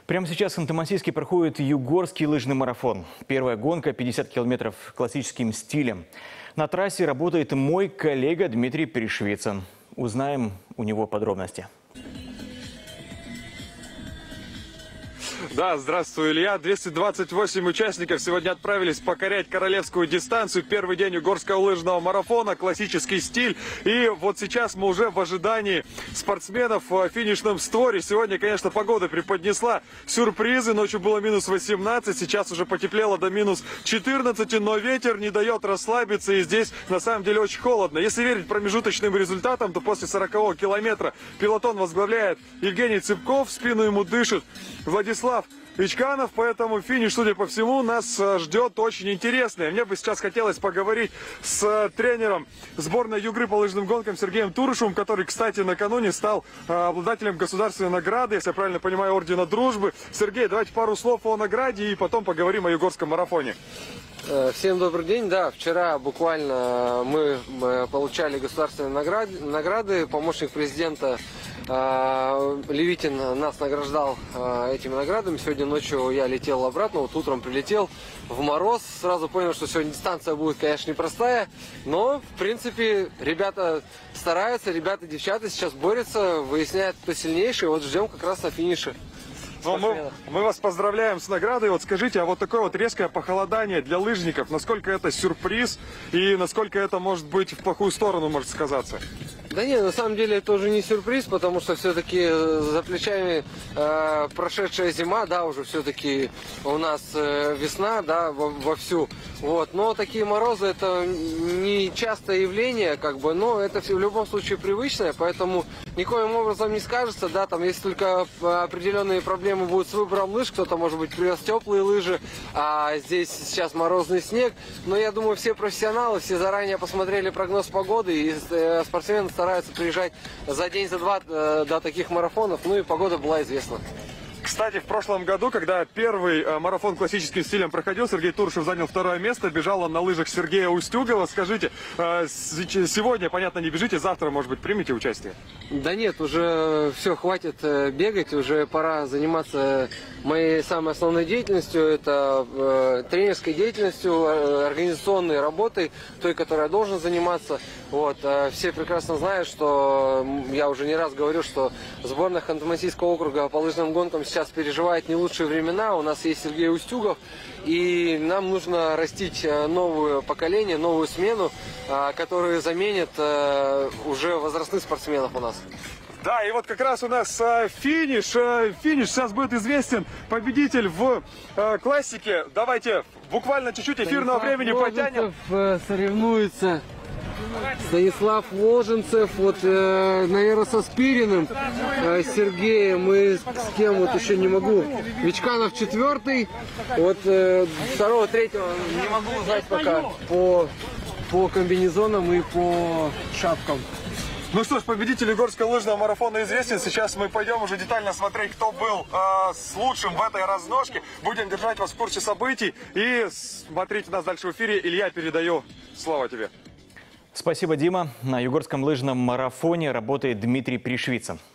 Прямо сейчас в Ханты-Мансийске проходит югорский лыжный марафон. Первая гонка – 50 километров классическим стилем. На трассе работает мой коллега Дмитрий Пришвицын. Узнаем у него подробности. Да, здравствуй, Илья. 228 участников сегодня отправились покорять королевскую дистанцию. Первый день югорского лыжного марафона, классический стиль. И вот сейчас мы уже в ожидании спортсменов в финишном створе. Сегодня, конечно, погода преподнесла сюрпризы. Ночью было минус 18, сейчас уже потеплело до минус 14, но ветер не дает расслабиться. И здесь на самом деле очень холодно. Если верить промежуточным результатам, то после 40-го километра пелотон возглавляет Евгений Цыпков. В спину ему дышит Владислав Ичканов, поэтому финиш, судя по всему, нас ждет очень интересный. Мне бы сейчас хотелось поговорить с тренером сборной Югры по лыжным гонкам Сергеем Турышевым, который, кстати, накануне стал обладателем государственной награды, если я правильно понимаю, Ордена Дружбы. Сергей, давайте пару слов о награде и потом поговорим о югорском марафоне. Всем добрый день. Да, вчера буквально мы получали государственные награды. Помощник президента Левитин нас награждал этими наградами. Сегодня ночью я летел обратно, вот утром прилетел в мороз. Сразу понял, что сегодня дистанция будет, конечно, непростая. Но, в принципе, ребята стараются, ребята, девчата сейчас борются, выясняют, кто сильнейший. Вот ждем как раз на финише. Мы вас поздравляем с наградой. Вот скажите, а вот такое вот резкое похолодание для лыжников, насколько это сюрприз и насколько это может быть в плохую сторону может сказаться? Да нет, на самом деле это уже не сюрприз, потому что все-таки за плечами прошедшая зима, да, уже все-таки у нас весна, да, вовсю. Вот. Но такие морозы это не частое явление, как бы, но это все в любом случае привычное, поэтому никоим образом не скажется, да, там если только определенные проблемы будут с выбором лыж, кто-то, может быть, привез теплые лыжи, а здесь сейчас морозный снег, но я думаю, все профессионалы, все заранее посмотрели прогноз погоды, и спортсмены стараются приезжать за день, за два до таких марафонов, ну и погода была известна. Кстати, в прошлом году, когда первый марафон классическим стилем проходил, Сергей Турышев занял второе место, бежал он на лыжах Сергея Устюгова. Скажите, сегодня, понятно, не бежите, завтра, может быть, примете участие? Да нет, уже все, хватит бегать, уже пора заниматься моей самой основной деятельностью, это тренерской деятельностью, организационной работой, той, которой я должен заниматься. Вот, все прекрасно знают, что я уже не раз говорю, что сборная Ханты-Мансийского округа по лыжным гонкам сейчас переживает не лучшие времена. У нас есть Сергей Устюгов, и нам нужно растить новое поколение, новую смену, которая заменит уже возрастных спортсменов у нас. Да, и вот как раз у нас финиш сейчас будет известен победитель в классике. Давайте буквально чуть-чуть эфирного времени потянем. Соревнуется Станислав Ложенцев, вот, наверное, со Спириным, Сергеем и с кем, вот еще не могу. Вичканов четвертый, вот второго, третьего не могу узнать пока по комбинезонам и по шапкам. Ну что ж, победитель югорского лыжного марафона известен. Сейчас мы пойдем уже детально смотреть, кто был с лучшим в этой разножке. Будем держать вас в курсе событий. И смотрите нас дальше в эфире. Илья, передаю слово тебе. Спасибо, Дима. На югорском лыжном марафоне работает Дмитрий Пришвицын.